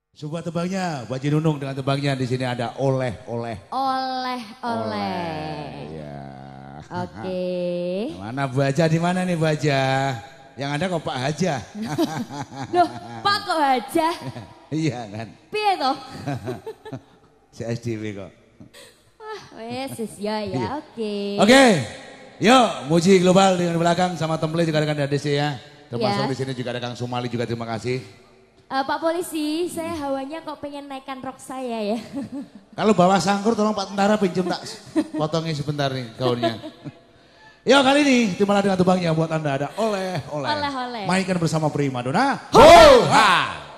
Sebuah tebangnya, Baji Nunung dengan tebangnya di sini ada oleh-oleh. Oleh-oleh. Ya. Oke. Mana Bu Haja, di mana nih Bu Haja? Yang ada kok Pak Haja. Loh, Pak kok Haja? Iya kan. Piye toh? CSDW kok. Wah, wes ya, oke. Oke. Yuk, Muji Global dengan belakang sama Temple juga ada DC ya. Termasuk di sini juga ada Kang Sumali juga, terima kasih. Pak Polisi, saya hawanya kok pengen naikkan rok saya ya. Kalau bawa sangkur tolong Pak Tentara pinjem tak potongin sebentar nih gaunnya. Yuk kali ini timbalah dengan tebangnya buat Anda ada oleh-oleh. Oleh-oleh. Mainkan bersama Primadona. Ho-ha!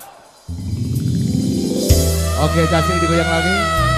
Oke, cacing digoyang lagi.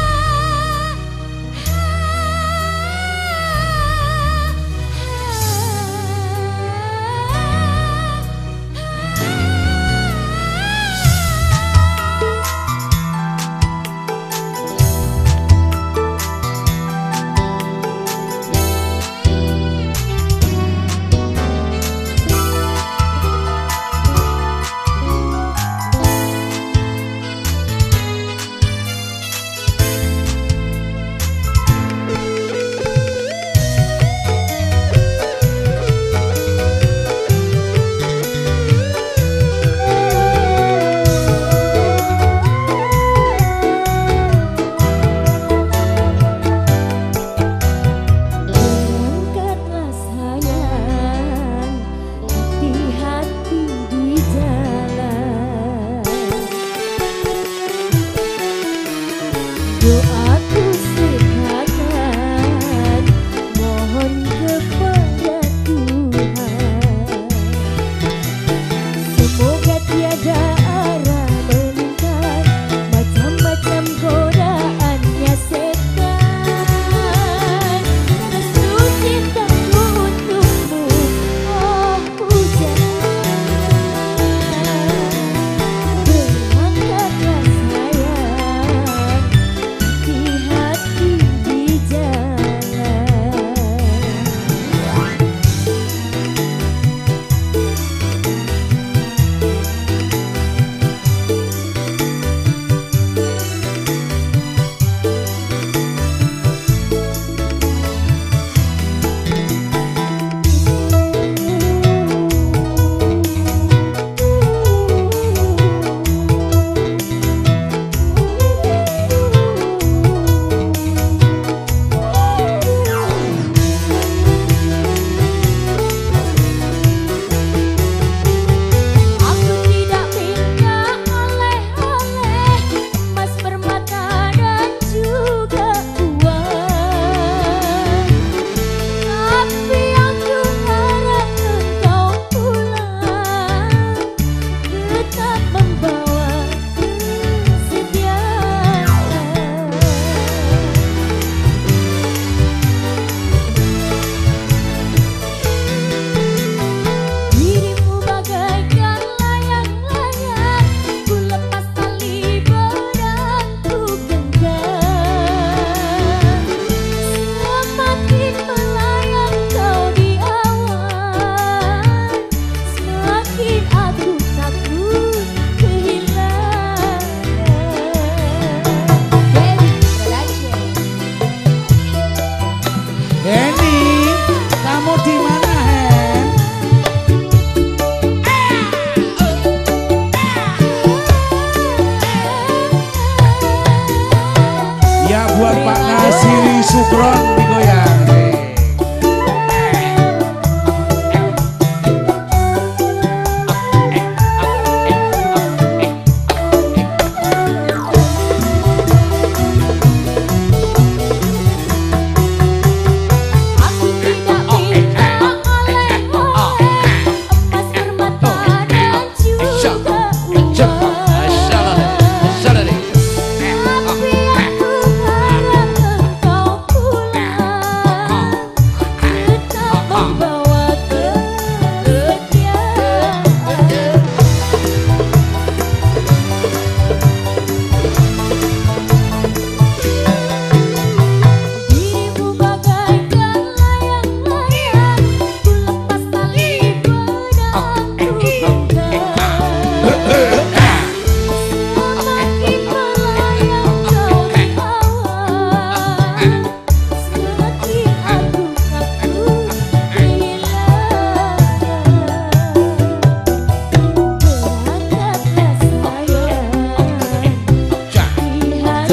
Buat Pak Nasiri Sukron digoyang.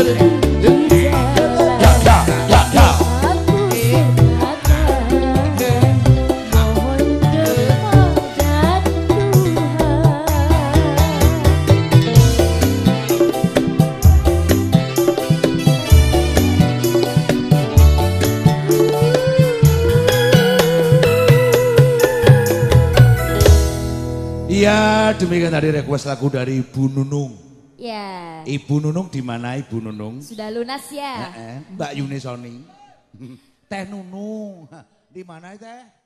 Iya, demikian tadi request lagu dari Ibu Nunung. Ya. Ibu Nunung di mana Ibu Nunung? Sudah lunas ya. Mbak Yuni Soni. Teh Nunung. Di mana Teh?